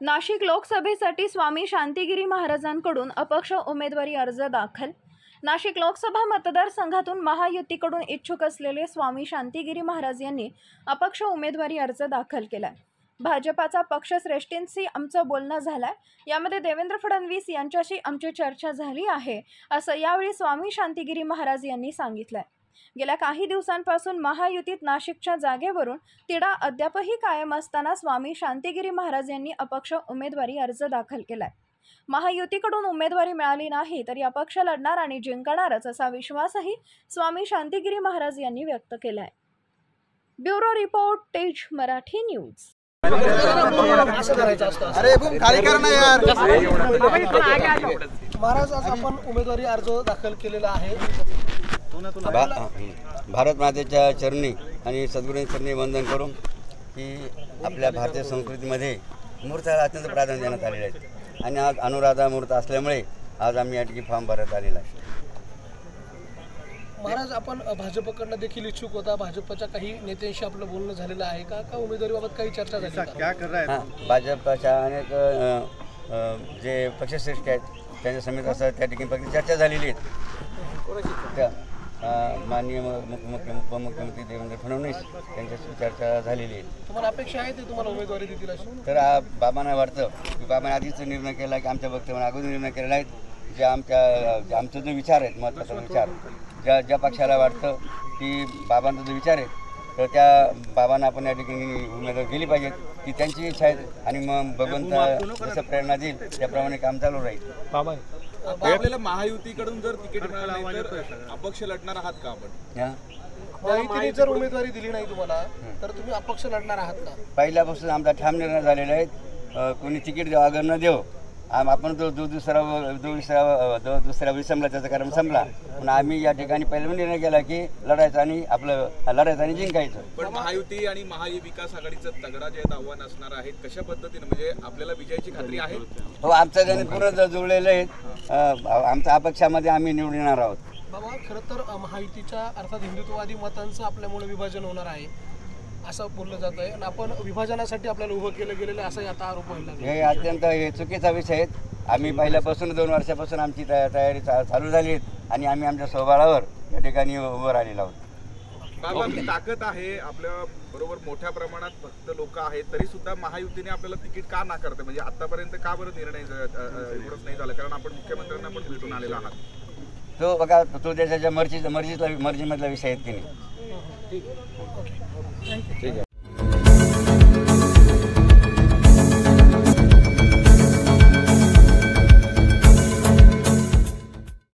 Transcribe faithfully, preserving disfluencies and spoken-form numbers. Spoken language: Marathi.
नाशिक लोकसभेसाठी स्वामी शांतिगिरी महाराजांकडून अपक्ष उमेदवारी अर्ज दाखल। नाशिक लोकसभा मतदारसंघातून महायुतीकडून इच्छुक असलेले स्वामी शांतिगिरी महाराज यांनी अपक्ष उमेदवारी अर्ज दाखल केलाय। भाजपाचा पक्षश्रेष्ठींशी आमचं बोलणं झालंय, यामध्ये देवेंद्र फडणवीस यांच्याशी आमची चर्चा झाली आहे, असं यावेळी स्वामी शांतिगिरी महाराज यांनी सांगितलंय। गेल्या काही दिवसांपासून महायुतीत नाशिकच्या जागेवरून तिढा अद्यापही कायम असताना स्वामी शांतिगिरी महाराज यांनी अपक्ष उमेदवारी अर्ज दाखल केलाय। महायुतीकडून उमेदवारी मिळाली नाही तरी अपक्ष लढणार आणि जिंकणारच असा विश्वासही स्वामी शांतिगिरी महाराज यांनी व्यक्त केलाय। ब्युरो रिपोर्ट, तेज मराठी न्यूज। अरे बूम खाली कर ना यार। महाराज, आज आपण उमेदवारी अर्ज दाखल केलेला आहे। भारत मातेच्या चरणी आणि सद्गुरूंच्या चरणी वंदन करून की आपल्या भारतीय संस्कृतीमध्ये मूर्ताला अत्यंत प्राधान्य देण्यात आलेले आहे आणि आज अनुराधा मूर्त असल्यामुळे आज आम्ही या ठिकाणी फॉर्म भरत आलेला आहे। महाराज, आपण भाजपकडनं देखील इच्छुक होता, भाजपच्या काही नेत्यांशी आपलं बोलणं झालेलं आहे का का उमेदवारीबाबत काही चर्चा झाली का? क्या कर रहा है? हां, भाजपच्या अनेक जे पक्षश्रेष्ठ आहेत त्यांच्या समेत असं त्या ठिकाणी फक्त चर्चा झालेली आहे। त्या माननीय मुख्यमंत्री उपमुख्यमंत्री देवेंद्र फडणवीस त्यांच्याशी चर्चा झालेली आहे। तुम्हाला अपेक्षा आहे ते तुम्हाला उमेदवारी देतील अशी? तर बाबांना वाटतं की बाबांनी आधीच निर्णय केला की आमच्या वक्तव्याने अगोदर निर्णय केलेला आहे। जे आमच्या आमचा जो विचार आहे, महत्त्वाचा विचार, ज्या ज्या पक्षाला वाटतं की बाबांचा जो विचार आहे तर त्या बाबांना आपण या ठिकाणी उमेदवार गेली पाहिजे, ती त्यांची इच्छा आहे आणि मग भगवंत जसं प्रेरणा देईल त्याप्रमाणे काम चालू राहील। बाबा, आपल्याला महायुतीकडून जर तिकीट मिळालं नाही तर अपक्ष लढणार आहात का आपण? महायुतीने जर उमेदवारी दिली नाही तुम्हाला तर तुम्ही अपक्ष लढणार आहात का? पहिल्यापासून आमचा ठाम निर्णय झालेला आहे, कोणी तिकीट देऊ अगर न देऊ आम आपण तो जो दुसरा जो दुसरा जो दुसरा विसंबला त्याचा कारण संपला, पण आम्ही या ठिकाणी पहिला निर्णय केला की लढायचं आणि आपलं लढायचं आणि जिंकायचं। पण महायुती आणि महाविकास आघाडीचं तगडा जे आव्हान असणार आहे, कशा पद्धतीने म्हणजे आपल्याला विजयाची खात्री आहे? हो, आमचं गणित पूर्ण जुळलेलं आहे। आमच्या अपक्षामध्ये आम्ही निवडून येणार आहोत। बाबा, खरं तर महायुतीच्या अर्थात हिंदुत्ववादी मतांचं आपल्यामुळे विभाजन होणार आहे असं बोललं जात आहे आणि आपण विभाजनासाठी आपल्याला उभं केलं गेलेलं असंही आता आरोप व्हायला लागला। हे अत्यंत हे चुकीचा विषय आहे। आम्ही पहिल्यापासून दोन वर्षापासून आमची तयारी चालू झाली आहे आणि आम्ही आमच्या स्वबळावर या ठिकाणी उभं राहिलेलो आहोत। बाबा, ताकद आहे आपल्या बरोबर, मोठ्या प्रमाणात भक्त लोक आहेत, तरी सुद्धा महायुतीने आपल्याला तिकीट का नाकारते? म्हणजे आतापर्यंत का बरं निर्णय एवढंच नाही झालं? कारण आपण मुख्यमंत्र्यांना पण भेटून आलेला आहात। तो बघा, तो देशाच्या मर्जीचा मर्जीतला मर्जीमधला विषय आहे की नाही। ठीक आहे। ठीक आहे।